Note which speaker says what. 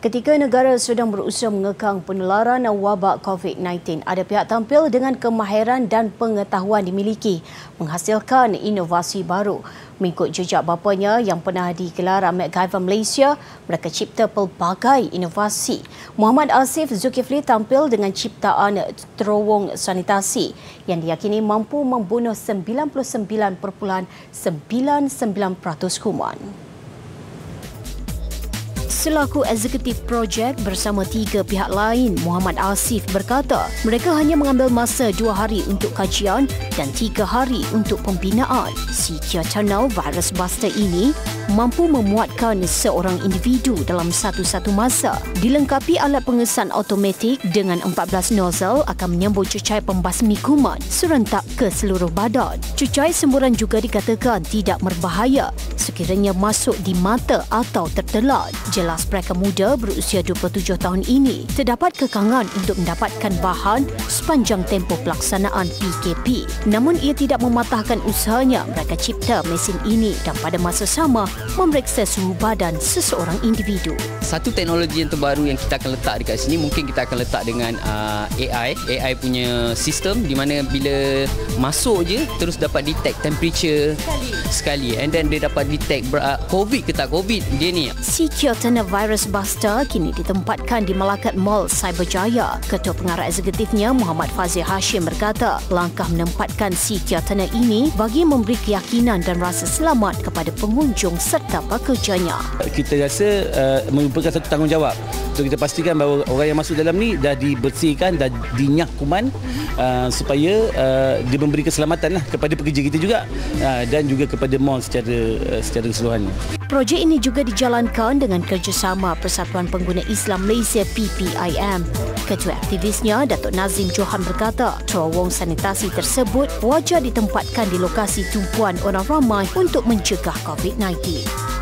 Speaker 1: Ketika negara sedang berusaha mengekang penularan wabak COVID-19, ada pihak tampil dengan kemahiran dan pengetahuan dimiliki menghasilkan inovasi baru. Mengikut jejak bapanya yang pernah digelar MacGyver Malaysia, mereka cipta pelbagai inovasi. Muhammad Asif Zulkifli tampil dengan ciptaan terowong sanitasi yang diyakini mampu membunuh 99.99% kuman. Selaku eksekutif projek bersama 3 pihak lain, Muhammad Asif berkata mereka hanya mengambil masa 2 hari untuk kajian dan 3 hari untuk pembinaan. Secure Tunnel Virus Buster ini mampu memuatkan seorang individu dalam satu-satu masa. Dilengkapi alat pengesan automatik dengan 14 nozzle akan menyambut cucai pembasmi kuman serentak ke seluruh badan. Cucai semburan juga dikatakan tidak berbahaya sekiranya masuk di mata atau tertelan. Jelas mereka muda berusia 27 tahun ini terdapat kekangan untuk mendapatkan bahan sepanjang tempoh pelaksanaan PKP. Namun ia tidak mematahkan usahanya. Mereka cipta mesin ini dan pada masa sama memeriksa suhu badan seseorang individu.
Speaker 2: Satu teknologi yang terbaru yang kita akan letak dekat sini, mungkin kita akan letak dengan AI punya sistem di mana bila masuk je terus dapat detect temperature sekali and then dia dapat detect COVID ke tak COVID dia ni.
Speaker 1: Secure Tunnel Virus Buster kini ditempatkan di Malakat Mall Cyberjaya. Ketua Pengarah Eksekutifnya Muhammad Fazil Hashim berkata langkah menempatkan Secure Tunnel ini bagi memberi keyakinan dan rasa selamat kepada pengunjung serta pekerjanya.
Speaker 3: Kita rasa merupakan satu tanggungjawab untuk kita pastikan bahawa orang yang masuk dalam ni dah dibersihkan, dah dinyak kuman supaya dia memberi keselamatan lah kepada pekerja kita juga dan juga kepada mall secara keseluruhannya.
Speaker 1: Projek ini juga dijalankan dengan kerjasama Persatuan Pengguna Islam Malaysia PPIM. Ketua aktivisnya Datuk Nazim Johan berkata terowong sanitasi tersebut wajar ditempatkan di lokasi tumpuan orang ramai untuk mencegah COVID-19.